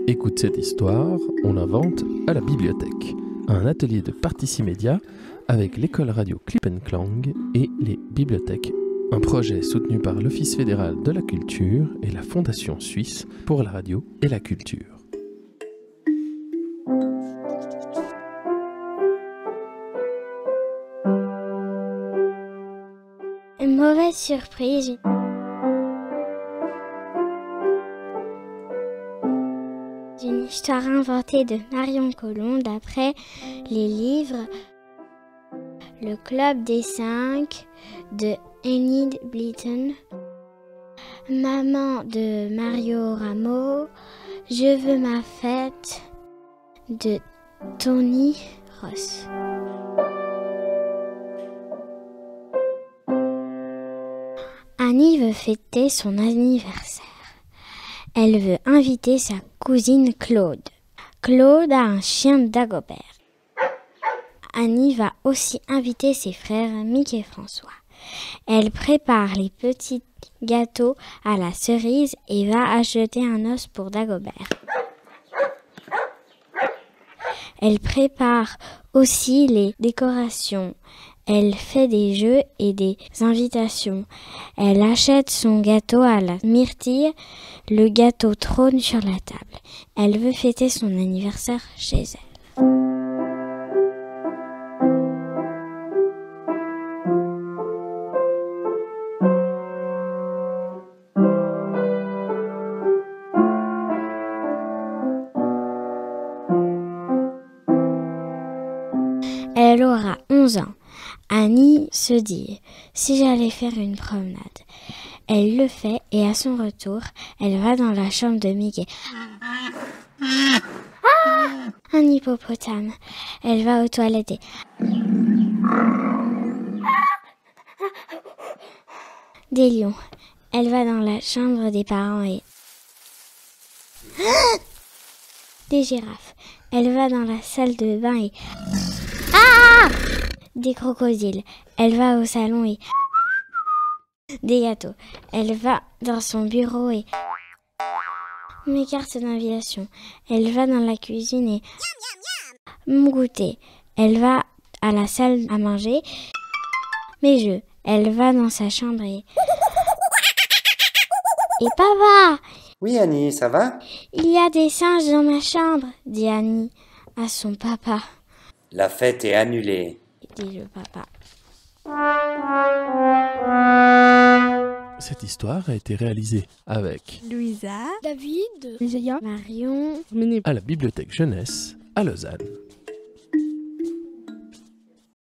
Écoute cette histoire, on l'invente à la bibliothèque. Un atelier de Particimédia avec l'école radio Clip & Clang et les bibliothèques. Un projet soutenu par l'Office fédéral de la culture et la Fondation suisse pour la radio et la culture. Une mauvaise surprise. Une histoire inventée de Marion Colomb d'après les livres Le Club des 5 de Enid Blyton, Maman de Mario Rameau, Je veux ma fête de Tony Ross. Annie veut fêter son anniversaire. Elle veut inviter sa cousine Claude. Claude a un chien Dagobert. Annie va aussi inviter ses frères Mick et François. Elle prépare les petits gâteaux à la cerise et va acheter un os pour Dagobert. Elle prépare aussi les décorations. Elle fait des jeux et des invitations. Elle achète son gâteau à la myrtille. Le gâteau trône sur la table. Elle veut fêter son anniversaire chez elle. Elle aura 11 ans. Annie se dit « Si j'allais faire une promenade ». Elle le fait et à son retour, elle va dans la chambre de Mickey. Un hippopotame. Elle va aux toilettes et... Des lions. Elle va dans la chambre des parents et... Des girafes. Elle va dans la salle de bain et... Des crocodiles. Elle va au salon et... Des gâteaux. Elle va dans son bureau et... Mes cartes d'invitation. Elle va dans la cuisine et... Mon goûter. Elle va à la salle à manger. Mes jeux. Elle va dans sa chambre et... Et papa! Oui Annie, ça va? Il y a des singes dans ma chambre, dit Annie à son papa. La fête est annulée, dit le papa. Cette histoire a été réalisée avec Louisa, David, Léa, Marion, à la bibliothèque jeunesse à Lausanne.